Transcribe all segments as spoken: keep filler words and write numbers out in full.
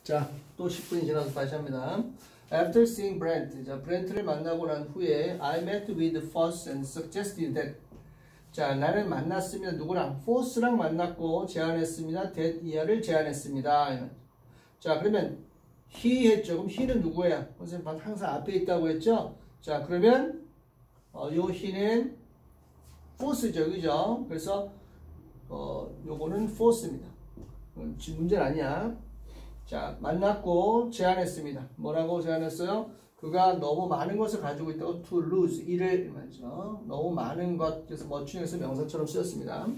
자, 또 십 분이 지나서 다시 합니다. After seeing Brent, 자, 브렌트를 만나고 난 후에 I met with Foss and suggested that. 자, 나는 만났습니다. 누구랑? Foss랑 만났고 제안했습니다. that 이하를 제안했습니다. 자, 그러면 he 했죠. 그럼 he는 누구야? 선생님 항상 앞에 있다고 했죠? 자, 그러면 어, 요 he는 Foss죠, 그죠? 그래서 어, 요거는 Foss입니다. 지금 문제는 아니야. 자, 만났고 제안했습니다. 뭐라고 제안했어요? 그가 너무 많은 것을 가지고 있다고 to lose, 이를 말이죠. 너무 많은 것, 그래서 뭐충에서 명사처럼 쓰였습니다.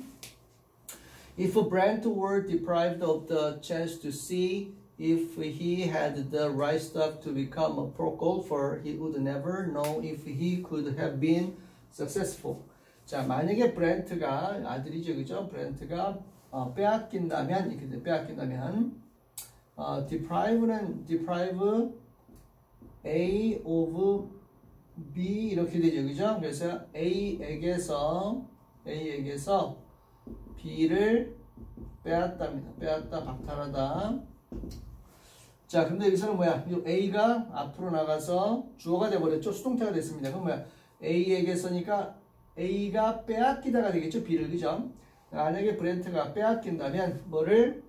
If Brent were deprived of the chance to see if he had the right stuff to become a pro golfer, he would never know if he could have been successful. 자, 만약에 브렌트가, 아들이죠, 그죠? 브렌트가 어, 빼앗긴다면, 이렇게 빼앗긴다면, 어, deprive는 deprive A of B 이렇게 되죠, 그죠? 그래서 A에게서 A에게서 B를 빼앗답니다. 빼앗다, 박탈하다. 자, 근데 여기서는 뭐야? A가 앞으로 나가서 주어가 돼버렸죠. 수동태가 됐습니다. 그럼 뭐야? A에게서니까 A가 빼앗기다가 되겠죠, B를, 그죠? 만약에 브렌트가 빼앗긴다면 뭐를?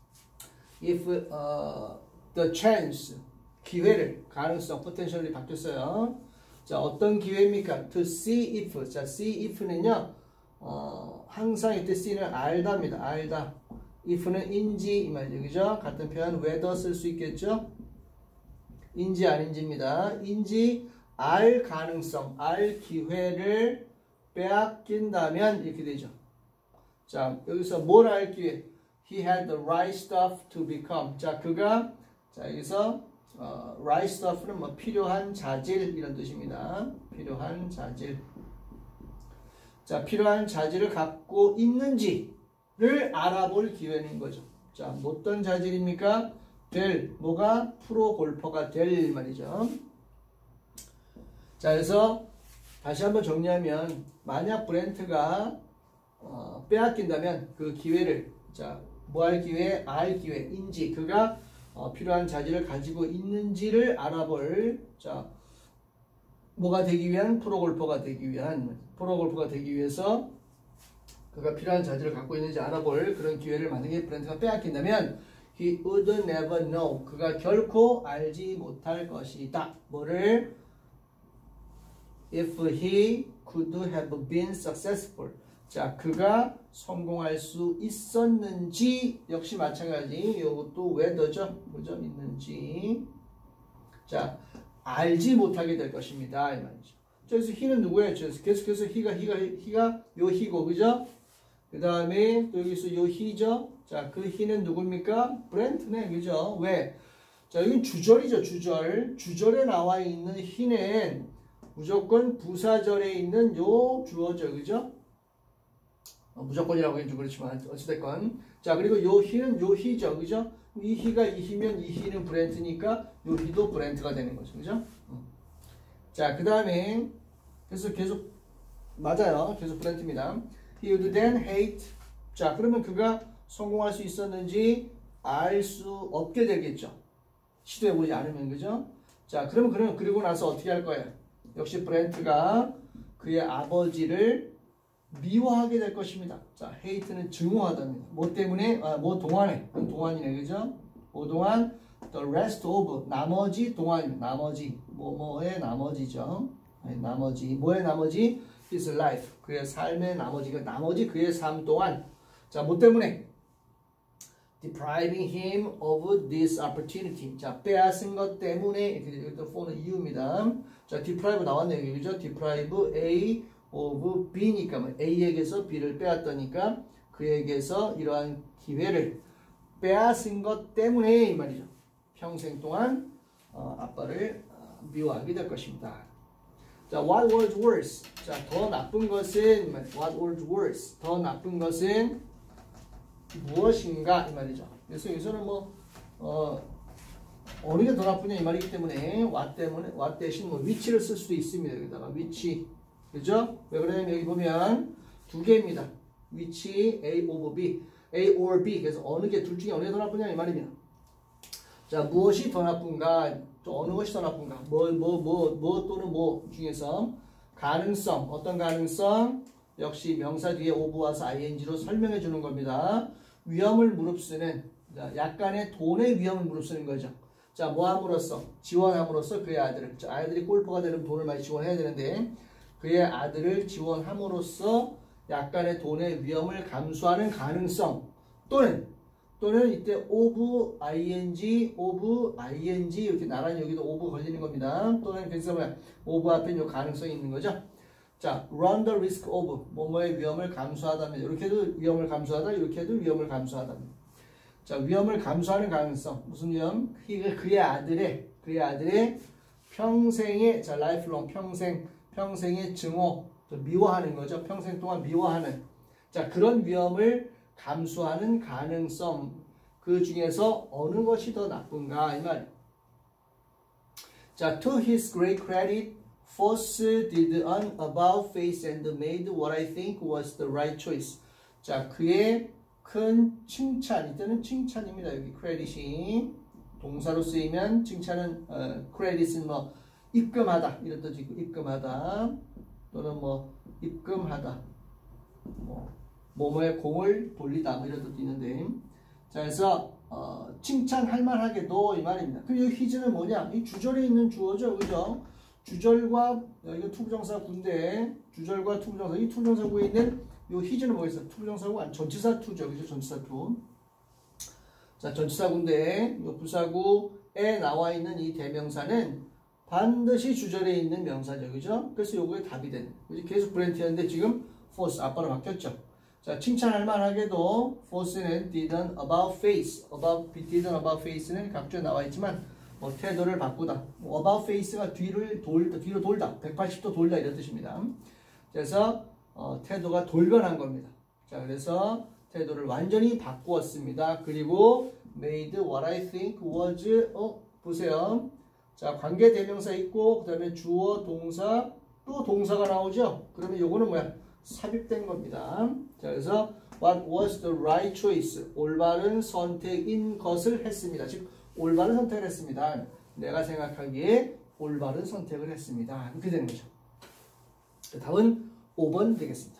If uh, the chance, 기회를, 가능성, potentially 바뀌었어요. 자, 어떤 기회입니까? To see if. 자, see if는요, 어, 항상 이때 see는 알다입니다. 알다. if는 인지, 이 말이죠. 그죠? 같은 표현 whether 쓸 수 있겠죠? 인지, 아닌지입니다. 인지, 알 가능성, 알 기회를 빼앗긴다면 이렇게 되죠. 자, 여기서 뭘 알 기회? He had the right stuff to become. 자, 그가, 자, 여기서, 어, right stuff는 뭐, 필요한 자질, 이런 뜻입니다. 필요한 자질. 자, 필요한 자질을 갖고 있는지를 알아볼 기회인 거죠. 자, 어떤 자질입니까? 될, 뭐가? 프로 골퍼가 될 말이죠. 자, 그래서, 다시 한번 정리하면, 만약 브렌트가, 어, 빼앗긴다면 그 기회를, 자, 뭐 할 기회? 알 기회, 인지, 그가 어, 필요한 자질을 가지고 있는지를 알아볼, 자, 뭐가 되기 위한? 프로골퍼가 되기 위한, 프로골퍼가 되기 위해서 그가 필요한 자질을 갖고 있는지 알아볼 그런 기회를 만약에 브렌트가 빼앗긴다면 he would never know, 그가 결코 알지 못할 것이다. 뭐를? if he could have been successful. 자, 그가 성공할 수 있었는지 역시 마찬가지. 이것도 whether죠. 뭐죠? 있는지. 자, 알지 못하게 될 것입니다. 이 말이죠. 그래서 he는 누구예요? 계속해서 he가, he가, he가 요 he고, 그죠? 그 다음에 또 여기서 요 he죠? 자, 그 he는 누굽니까? 브렌트네, 그죠? 왜? 자, 여기 주절이죠, 주절. 주절에 나와 있는 he는 무조건 부사절에 있는 요 주어죠, 그죠? 어, 무조건이라고 해도 그렇지만 어찌됐건, 자, 그리고 요 he는 요 he죠, 그죠? 이 he가 이 he면 이 he는 브렌트니까 요 he도 브렌트가 되는 거죠, 그죠? 어. 자, 그 다음에 그래서 계속 맞아요, 계속 브렌트입니다. He would then hate. 자, 그러면 그가 성공할 수 있었는지 알 수 없게 되겠죠, 시도해보지 않으면, 그죠? 자, 그러면 그러면 그리고 나서 어떻게 할 거예요? 역시 브렌트가 그의 아버지를 미워하게 될 것입니다. 자, hate는 증오하답니다. 뭐 때문에? 아, 뭐 동안에. 동안이네, 그죠? 뭐 동안? The rest of. 나머지 동안입니다. 나머지. 뭐뭐의 나머지죠. 아니, 나머지. 뭐의 나머지? His life. 그의 삶의 나머지가, 나머지 그의 삶 동안. 자, 뭐 때문에? Depriving him of this opportunity. 자, 빼앗은 것 때문에. 이렇게 또 for는 이유입니다. 자, deprive 나왔네요. 그죠? deprive A of B니까 뭐 A에게서 B를 빼앗다니까 그에게서 이러한 기회를 빼앗은 것 때문에 이 말이죠. 평생 동안 어, 아빠를 어, 미워하게 될 것입니다. 자, what was worse? 자, 더 나쁜 것은 what was worse? 더 나쁜 것은 무엇인가 이 말이죠. 그래서 여기서는 뭐 어, 어느 게 더 나쁘냐 이 말이기 때문에 what 때문에 what 대신 뭐 which를 쓸 수도 있습니다. 여기다가 which. 그죠? 왜 그러냐면 여기 보면 두 개입니다. which A over B, A or B. 그래서 어느 게 둘 중에 어느 게 더 나쁘냐 이 말입니다. 자, 무엇이 더 나쁜가? 어느 것이 더 나쁜가? 뭐, 뭐, 뭐, 뭐 또는 뭐 중에서 가능성, 어떤 가능성? 역시 명사 뒤에 오브 와서 아이엔지로 설명해 주는 겁니다. 위험을 무릅쓰는, 약간의 돈의 위험을 무릅쓰는 거죠. 자, 뭐 함으로써? 지원함으로써 그의 아들을. 자, 아이들이 골퍼가 되려면 돈을 많이 지원해야 되는데, 그의 아들을 지원함으로써 약간의 돈의 위험을 감수하는 가능성, 또는 또는 이때 of ing, of ing 이렇게 나란히 여기도 of 걸리는 겁니다. 또는 그래서 뭐야? of 앞에 요 가능성이 있는 거죠. 자, run the risk of 뭐뭐의 위험을 감수하다면 이렇게 해도 위험을 감수하다, 이렇게 해도 위험을 감수하다면. 자, 위험을 감수하는 가능성 무슨 위험? 그의 아들의 그의 아들의 평생의 자 lifelong 평생 평생의 증오 미워하는 거죠. 평생 동안 미워하는 자 그런 위험을 감수하는 가능성 그 중에서 어느 것이 더 나쁜가 이 말. 자, to his great credit, Foss did an about face and made what I think was the right choice. 자, 그의 큰 칭찬 이때는 칭찬입니다. 여기 credit이 동사로 쓰이면 칭찬은 어, credit은 뭐 입금하다 이런 뜻이고 입금하다 또는 뭐 입금하다 뭐 뭐뭐의 공을 돌리다 뭐 이런 뜻도 있는데 자 그래서 어, 칭찬할 만하게도 이 말입니다. 그리고 이 히즈는 뭐냐? 이 주절에 있는 주어죠, 그죠? 주절과 이거 투부정사 군데 주절과 투부정사 이 투부정사구에 있는 이 히즈는 뭐겠어요? 투부정사구 아니 전치사 투죠, 그죠? 전치사 투. 자 전치사구인데 이 부사구에 나와 있는 이 대명사는 반드시 주절에 있는 명사죠, 그죠? 그래서 요거에 답이 되는. 계속 브렌트였는데 지금 force 아빠로 바뀌었죠. 자, 칭찬할 만하게도 force는 didn't about face, about didn't about face는 각주에 나와 있지만 뭐 태도를 바꾸다. 뭐 about face가 뒤를 돌다, 뒤로 돌다, 백팔십 도 돌다 이런 뜻입니다. 그래서 어, 태도가 돌변한 겁니다. 자, 그래서 태도를 완전히 바꾸었습니다. 그리고 made what I think was 어 보세요. 자, 관계 대명사 있고 그다음에 주어 동사 또 동사가 나오죠. 그러면 요거는 뭐야? 삽입된 겁니다. 자, 그래서 what was the right choice? 올바른 선택인 것을 했습니다. 즉 올바른 선택을 했습니다. 내가 생각하기에 올바른 선택을 했습니다. 이렇게 되는 거죠. 다음은 오 번 되겠습니다.